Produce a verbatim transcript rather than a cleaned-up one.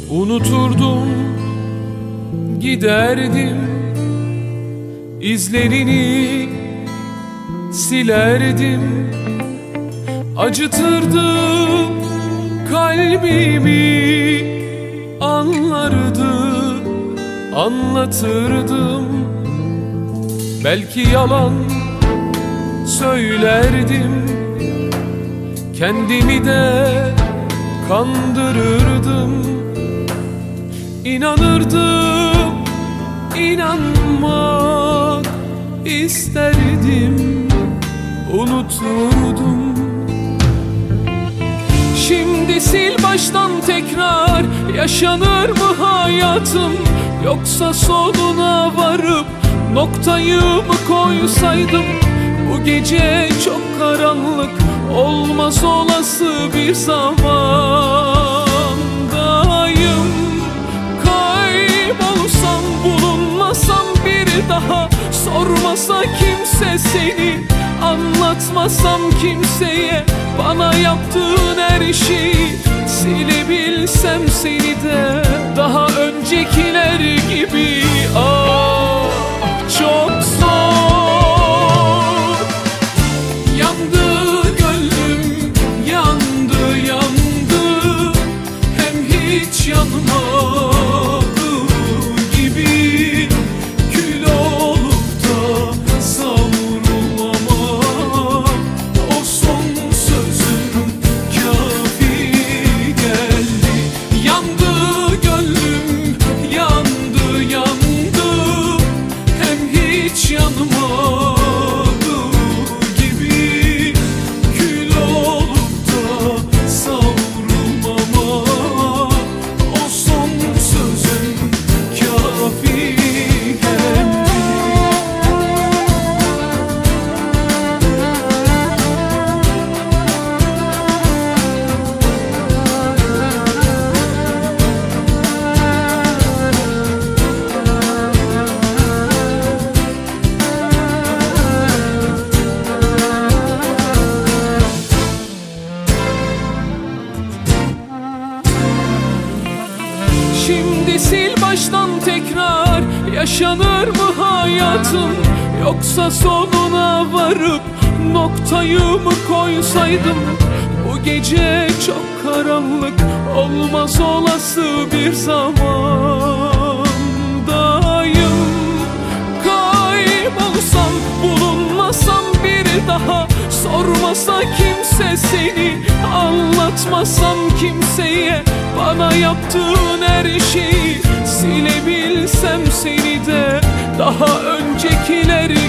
Unuturdum, giderdim, izlerini silerdim. Acıtırdım kalbimi, anlardı, anlatırdım. Belki yalan söylerdim, kendimi de kandırırdım. İnanırdım, inanmak isterdim, unuturdum. Şimdi sil baştan tekrar, yaşanır mı hayatım? Yoksa sonuna varıp noktayı mı koysaydım? Bu gece çok karanlık, olmaz olası bir zamandayım. Kaybolsam, bulunmasam bir daha, sormasa kimse seni, anlatmasam kimseye bana yaptığın her şeyi, silebilsem seni de daha öncekiler gibi. Ah, çok zor. Yandı gönlüm, yandı yandı, hem hiç yanmadı gibi. Kül olup da savrulmama, o son sözün kafi geldi. Yandı gönlüm, yandı yandı, hem hiç yanmadı gibi. Kül olup da savrulmama, o son sözün kafi geldi. Şimdi sil baştan tekrar, yaşanır mı hayatım? Yoksa sonuna varıp noktayı mı koysaydım? Bu gece çok karanlık, olmaz olası bir zamandayım. Kaybolsam, bulunmasam bir daha, sormasa kimse seni, anlatmasam kimseye bana yaptığın her şeyi, silebilsem seni de daha öncekiler